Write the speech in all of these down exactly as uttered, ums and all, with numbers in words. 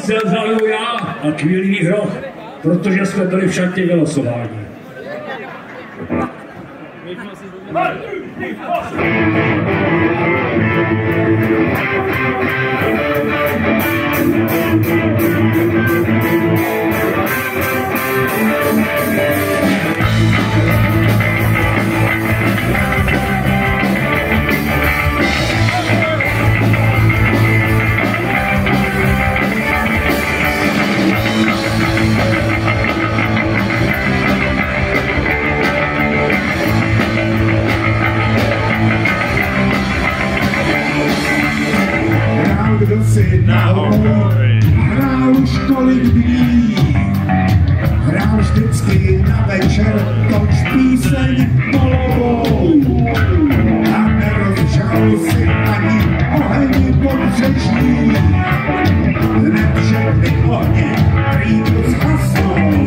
se zaujím já a Kvílivý hroch, protože jsme byli v šatě vylosování. Kdo si nahoj hrál už kolik dní, hrál vždycky na večer toč píseň polovou a nerozžal si ani oheň podbřeží, hned všechny ohně prýmu zhasnou.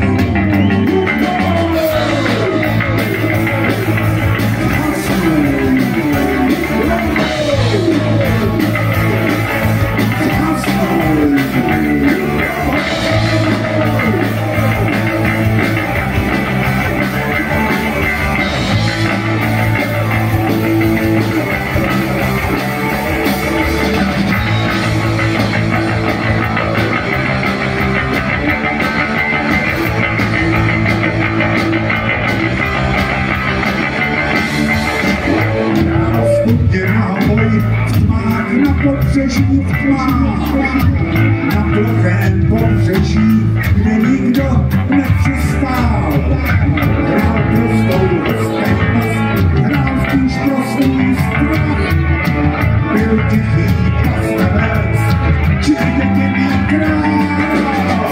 Na pobřeží v tmách, na plochém pobřeží, kde nikdo nepřistál. Hrál prostou lhostejnost, hrál spíš prostý strach. Byl tichý pastevec, či jediný král.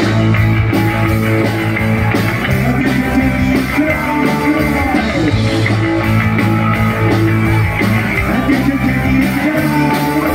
Jediný král. Jediný král.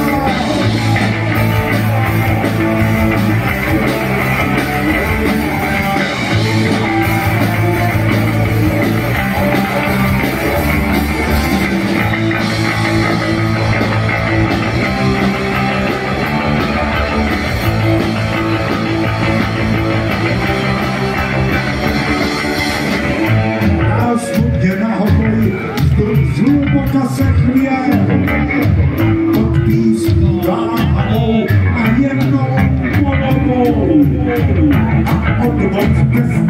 Zhluboka se chvěl od písní váhavou a jemnou polovou a od vod bez